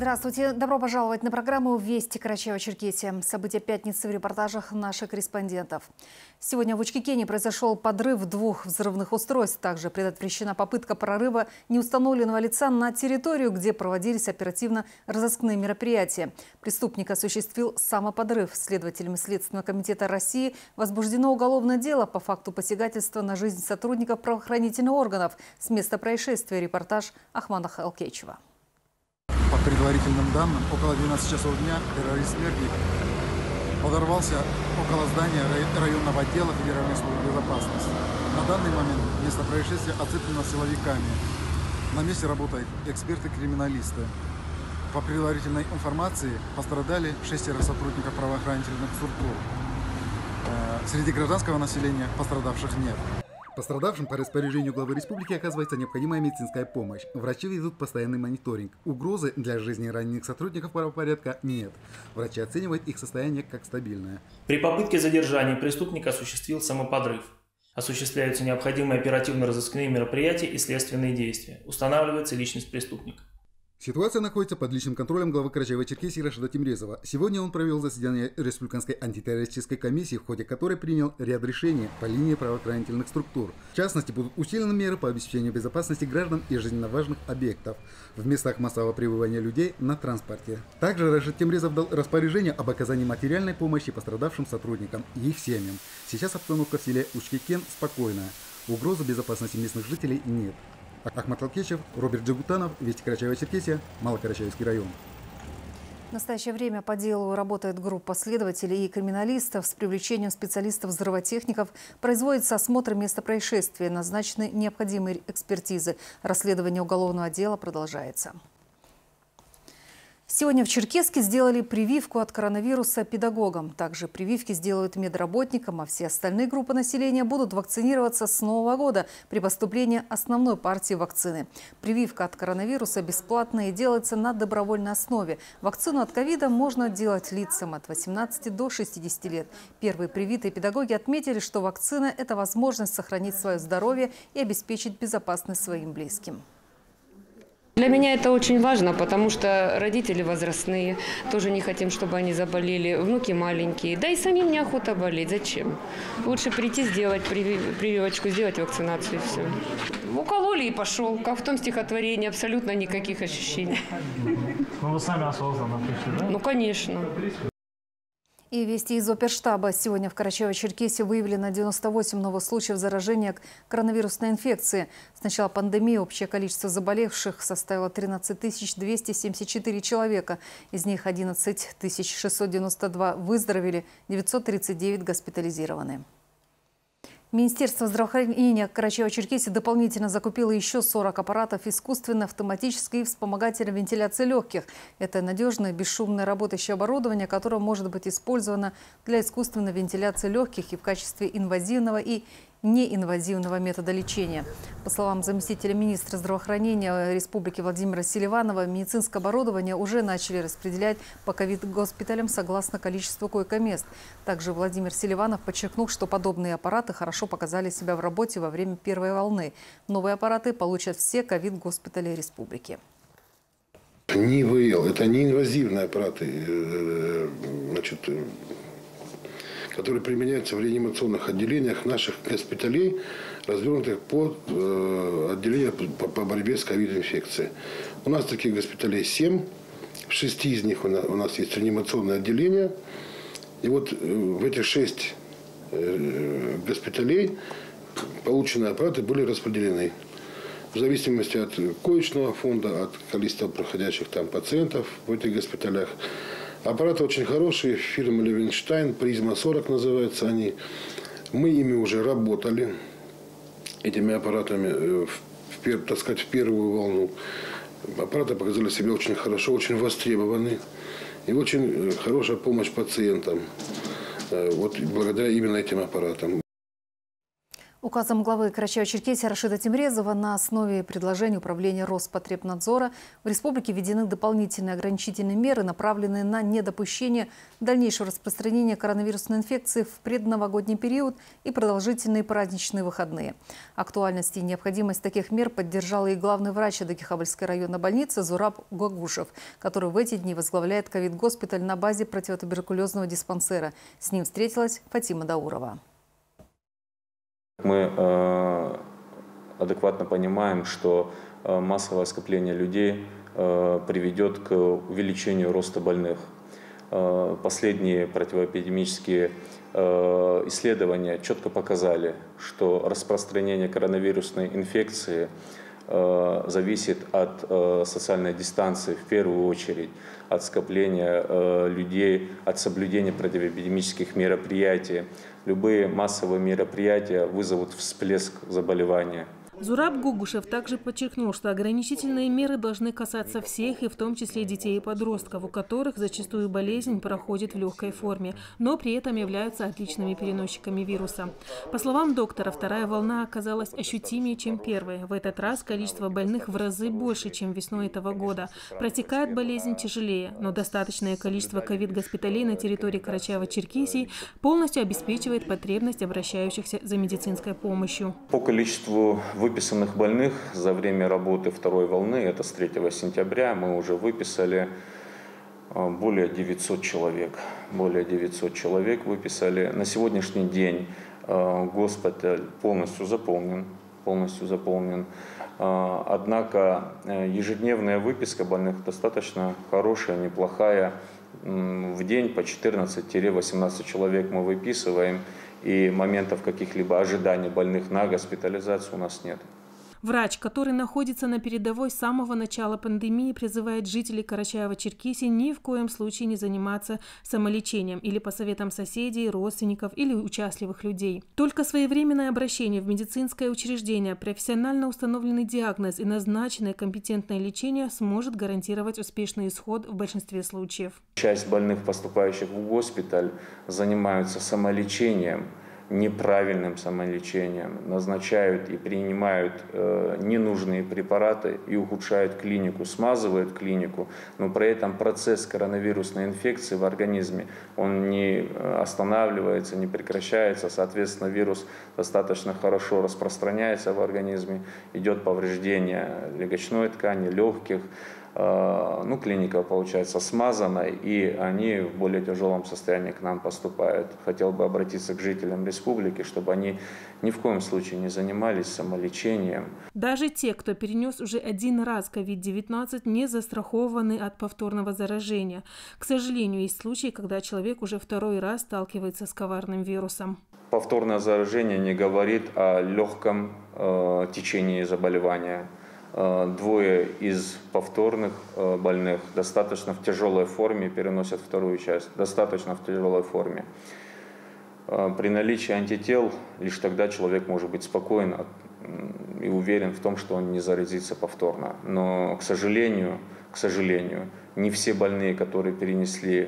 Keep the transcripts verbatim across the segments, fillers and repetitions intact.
Здравствуйте. Добро пожаловать на программу «Вести Карачаево-Черкесия». События пятницы в репортажах наших корреспондентов. Сегодня в Учкекене произошел подрыв двух взрывных устройств. Также предотвращена попытка прорыва неустановленного лица на территорию, где проводились оперативно-розыскные мероприятия. Преступник осуществил самоподрыв. Следователями Следственного комитета России возбуждено уголовное дело по факту посягательства на жизнь сотрудников правоохранительных органов. С места происшествия репортаж Ахмада Халкечева. По предварительным данным, около двенадцати часов дня террорист-смертник подорвался около здания районного отдела Федеральной службы безопасности. На данный момент место происшествия оцеплено силовиками. На месте работают эксперты-криминалисты. По предварительной информации пострадали шестеро сотрудников правоохранительных структур. Среди гражданского населения пострадавших нет. Пострадавшим по распоряжению главы республики оказывается необходимая медицинская помощь. Врачи ведут постоянный мониторинг. Угрозы для жизни раненых сотрудников правопорядка нет. Врачи оценивают их состояние как стабильное. При попытке задержания преступник осуществил самоподрыв. Осуществляются необходимые оперативно-розыскные мероприятия и следственные действия. Устанавливается личность преступника. Ситуация находится под личным контролем главы Карачаево-Черкесии Рашида Темрезова. Сегодня он провел заседание Республиканской антитеррористической комиссии, в ходе которой принял ряд решений по линии правоохранительных структур. В частности, будут усилены меры по обеспечению безопасности граждан и жизненно важных объектов в местах массового пребывания людей на транспорте. Также Рашид Темрезов дал распоряжение об оказании материальной помощи пострадавшим сотрудникам и их семьям. Сейчас обстановка в селе Учкекен спокойная. Угрозы безопасности местных жителей нет. Ахмад Халкечев, Роберт Джигутанов, Вести Карачаево-Черкесия, Малокарачаевский район. В настоящее время по делу работает группа следователей и криминалистов с привлечением специалистов-взрывотехников. Производится осмотр места происшествия. Назначены необходимые экспертизы. Расследование уголовного дела продолжается. Сегодня в Черкесске сделали прививку от коронавируса педагогам. Также прививки сделают медработникам, а все остальные группы населения будут вакцинироваться с Нового года при поступлении основной партии вакцины. Прививка от коронавируса бесплатная и делается на добровольной основе. Вакцину от ковида можно делать лицам от восемнадцати до шестидесяти лет. Первые привитые педагоги отметили, что вакцина – это возможность сохранить свое здоровье и обеспечить безопасность своим близким. Для меня это очень важно, потому что родители возрастные, тоже не хотим, чтобы они заболели, внуки маленькие. Да и самим неохота болеть. Зачем? Лучше прийти, сделать прививочку, сделать вакцинацию и все. Укололи и пошел. Как в том стихотворении, абсолютно никаких ощущений. Ну вы сами осознанно пришли, да? Ну, конечно. И вести из оперштаба. Сегодня в Карачаево-Черкесии выявлено девяносто восемь новых случаев заражения коронавирусной инфекцией. С начала пандемии общее количество заболевших составило тринадцать тысяч двести семьдесят четыре человека. Из них одиннадцать тысяч шестьсот девяносто два выздоровели, девятьсот тридцать девять госпитализированы. Министерство здравоохранения Карачаево-Черкесии дополнительно закупило еще сорок аппаратов искусственной, автоматической и вспомогательной вентиляции легких. Это надежное, бесшумное работающее оборудование, которое может быть использовано для искусственной вентиляции легких и в качестве инвазивного и неинвазивного метода лечения. По словам заместителя министра здравоохранения Республики Владимира Селиванова, медицинское оборудование уже начали распределять по ковид-госпиталям согласно количеству койко-мест. Также Владимир Селиванов подчеркнул, что подобные аппараты хорошо показали себя в работе во время первой волны. Новые аппараты получат все ковид-госпитали республики. эн и вэ эл – это неинвазивные аппараты, значит, которые применяются в реанимационных отделениях наших госпиталей, развернутых под э, отделение по, по борьбе с ковид-инфекцией. У нас таких госпиталей семь. В шести из них у нас, у нас есть реанимационное отделение. И вот э, в этих шесть э, госпиталей полученные аппараты были распределены. В зависимости от коечного фонда, от количества проходящих там пациентов в этих госпиталях. Аппараты очень хорошие, фирма Левенштайн, Призма сорок называются они. Мы ими уже работали, этими аппаратами, в, в, так сказать, в первую волну. Аппараты показали себя очень хорошо, очень востребованы. И очень хорошая помощь пациентам, вот благодаря именно этим аппаратам. Указом главы Карачаево-Черкесии Рашида Тимрезова на основе предложений Управления Роспотребнадзора в республике введены дополнительные ограничительные меры, направленные на недопущение дальнейшего распространения коронавирусной инфекции в предновогодний период и продолжительные праздничные выходные. Актуальность и необходимость таких мер поддержал и главный врач Адыгехабльской районной больницы Зураб Гогушев, который в эти дни возглавляет ковид-госпиталь на базе противотуберкулезного диспансера. С ним встретилась Фатима Даурова. Мы э, адекватно понимаем, что э, массовое скопление людей э, приведет к увеличению роста больных. Э, последние противоэпидемические э, исследования четко показали, что распространение коронавирусной инфекции э, зависит от э, социальной дистанции в первую очередь, от скопления э, людей, от соблюдения противоэпидемических мероприятий. Любые массовые мероприятия вызовут всплеск заболевания. Зураб Гогушев также подчеркнул, что ограничительные меры должны касаться всех, и в том числе детей и подростков, у которых зачастую болезнь проходит в легкой форме, но при этом являются отличными переносчиками вируса. По словам доктора, вторая волна оказалась ощутимее, чем первая. В этот раз количество больных в разы больше, чем весной этого года. Протекает болезнь тяжелее, но достаточное количество ковид-госпиталей на территории Карачаево-Черкесии полностью обеспечивает потребность обращающихся за медицинской помощью. По количеству выписанных больных за время работы второй волны, это с третьего сентября, мы уже выписали более девятисот человек. Более девятисот человек выписали. На сегодняшний день госпиталь полностью заполнен. Полностью заполнен. Однако ежедневная выписка больных достаточно хорошая, неплохая. В день по четырнадцать-восемнадцать человек мы выписываем. И моментов каких-либо ожиданий больных на госпитализацию у нас нет. Врач, который находится на передовой с самого начала пандемии, призывает жителей Карачаево-Черкесии ни в коем случае не заниматься самолечением или по советам соседей, родственников или участливых людей. Только своевременное обращение в медицинское учреждение, профессионально установленный диагноз и назначенное компетентное лечение сможет гарантировать успешный исход в большинстве случаев. Часть больных, поступающих в госпиталь, занимаются самолечением, неправильным самолечением, назначают и принимают э, ненужные препараты и ухудшают клинику, смазывают клинику, но при этом процесс коронавирусной инфекции в организме, он не останавливается, не прекращается, соответственно, вирус достаточно хорошо распространяется в организме, идет повреждение легочной ткани, легких. Ну, клиника, получается, смазана, и они в более тяжелом состоянии к нам поступают. Хотел бы обратиться к жителям республики, чтобы они ни в коем случае не занимались самолечением. Даже те, кто перенес уже один раз ковид девятнадцать, не застрахованы от повторного заражения. К сожалению, есть случаи, когда человек уже второй раз сталкивается с коварным вирусом. Повторное заражение не говорит о легком э, течении заболевания. Двое из повторных больных достаточно в тяжелой форме переносят вторую часть, достаточно в тяжелой форме. При наличии антител лишь тогда человек может быть спокоен и уверен в том, что он не заразится повторно. Но, к сожалению, к сожалению, не все больные, которые перенесли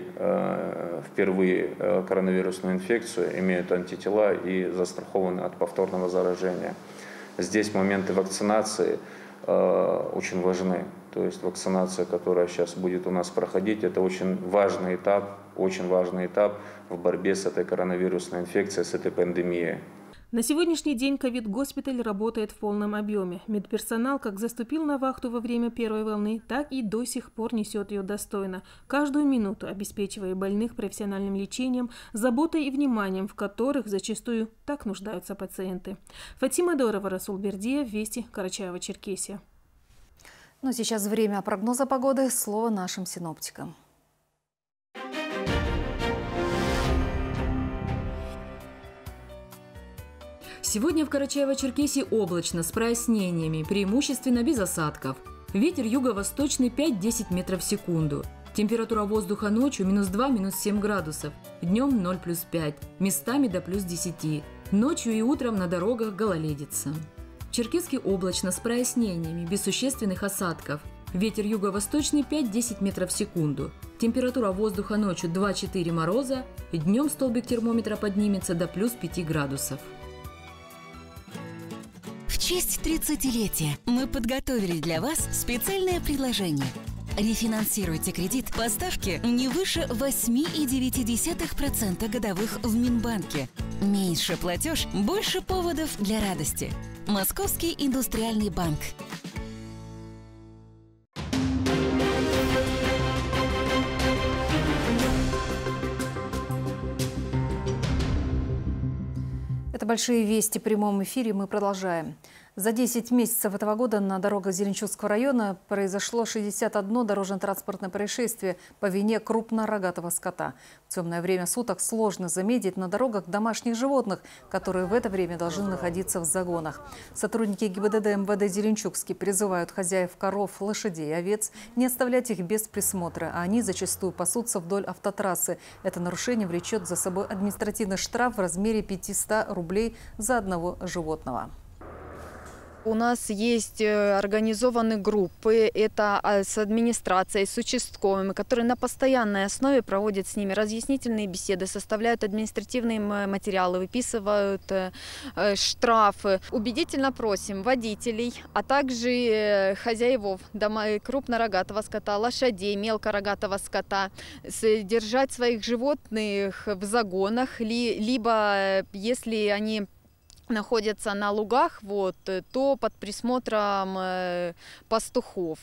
впервые коронавирусную инфекцию, имеют антитела и застрахованы от повторного заражения. Здесь моменты вакцинации очень важны. То есть вакцинация, которая сейчас будет у нас проходить, это очень важный этап, очень важный этап в борьбе с этой коронавирусной инфекцией, с этой пандемией. На сегодняшний день ковид-госпиталь работает в полном объеме. Медперсонал как заступил на вахту во время первой волны, так и до сих пор несет ее достойно, каждую минуту обеспечивая больных профессиональным лечением, заботой и вниманием, в которых зачастую так нуждаются пациенты. Фатима Даурова, Расул Бердиев, Вести, Карачаево-Черкесия. Ну, сейчас время прогноза погоды. Слово нашим синоптикам. Сегодня в Карачаево-Черкесии облачно, с прояснениями, преимущественно без осадков. Ветер юго-восточный пять-десять метров в секунду. Температура воздуха ночью минус два, минус семь градусов. Днем ноль плюс пять, местами до плюс десяти. Ночью и утром на дорогах гололедица. В Черкеске облачно, с прояснениями, без существенных осадков. Ветер юго-восточный пять-десять метров в секунду. Температура воздуха ночью два-четыре мороза. Днем столбик термометра поднимется до плюс пяти градусов. честь тридцатилетия мы подготовили для вас специальное предложение. Рефинансируйте кредит по ставке не выше восемь целых девять десятых процента годовых в Минбанке. Меньше платеж, больше поводов для радости. Московский индустриальный банк. Это «Большие вести» в прямом эфире. Мы продолжаем. За десять месяцев этого года на дорогах Зеленчукского района произошло шестьдесят одно дорожно-транспортное происшествие по вине крупнорогатого скота. В темное время суток сложно заметить на дорогах домашних животных, которые в это время должны находиться в загонах. Сотрудники ГИБДД МВД Зеленчукский призывают хозяев коров, лошадей и овец не оставлять их без присмотра, а они зачастую пасутся вдоль автотрассы. Это нарушение влечет за собой административный штраф в размере пятисот рублей за одного животного. У нас есть организованные группы, это с администрацией, с участковыми, которые на постоянной основе проводят с ними разъяснительные беседы, составляют административные материалы, выписывают штрафы. Убедительно просим водителей, а также хозяев крупнорогатого скота, лошадей, мелкорогатого скота, держать своих животных в загонах, либо если они находятся на лугах, вот, то под присмотром э, пастухов.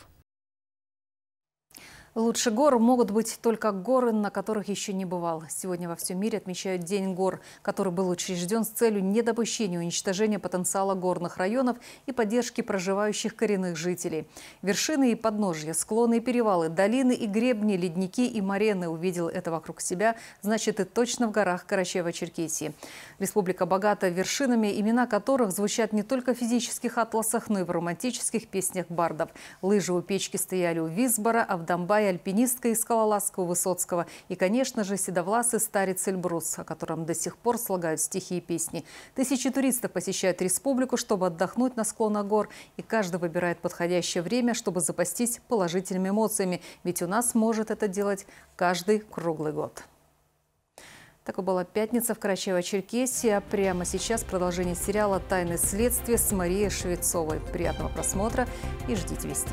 Лучше гор могут быть только горы, на которых еще не бывал. Сегодня во всем мире отмечают День гор, который был учрежден с целью недопущения уничтожения потенциала горных районов и поддержки проживающих коренных жителей. Вершины и подножья, склоны и перевалы, долины и гребни, ледники и морены. Увидел это вокруг себя, значит и точно в горах Карачаево-Черкесии. Республика богата вершинами, имена которых звучат не только в физических атласах, но и в романтических песнях бардов. Лыжи у печки стояли у Висбора, а в Донбассе альпинистка из Скалолазска у Высоцкого и, конечно же, седовласый старец Эльбрус, о котором до сих пор слагают стихи и песни. Тысячи туристов посещают республику, чтобы отдохнуть на склонах гор, и каждый выбирает подходящее время, чтобы запастись положительными эмоциями, ведь у нас может это делать каждый круглый год. Такой была пятница в Карачаево-Черкесии. А прямо сейчас продолжение сериала «Тайны следствия» с Марией Швецовой. Приятного просмотра и ждите вестей.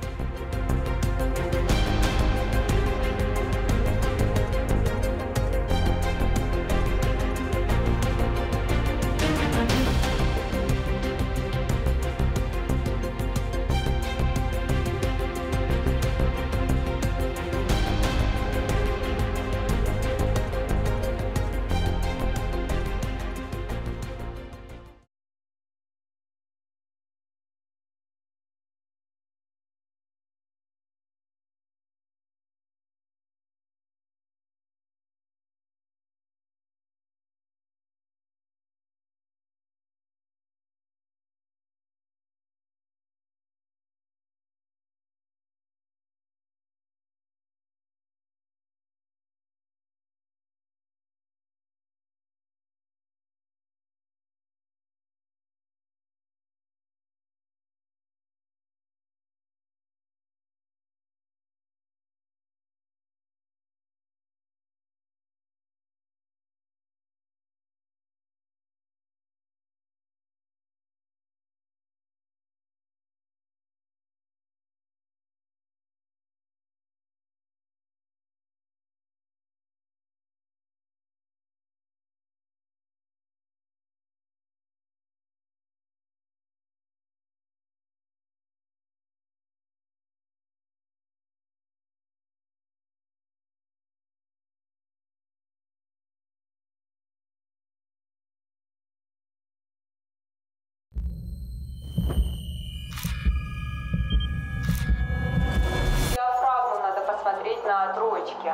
На троечке.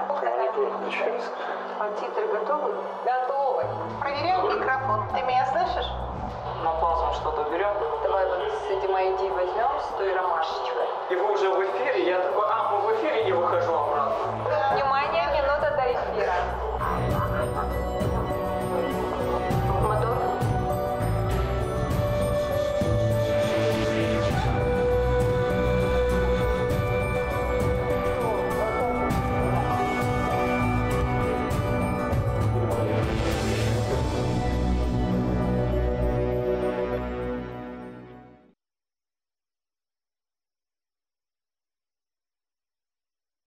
А титры готовы? Готовы. Проверяем микрофон. Ты меня слышишь? На паузу что-то берем. Давай вот с этим ай ди возьмем, с той ромашечкой. И вы уже в эфире? Я такой, а, мы в эфире, и выхожу обратно.